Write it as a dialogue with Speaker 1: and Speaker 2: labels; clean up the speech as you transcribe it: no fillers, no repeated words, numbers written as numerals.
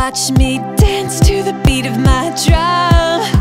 Speaker 1: Watch me dance to the beat of my drum.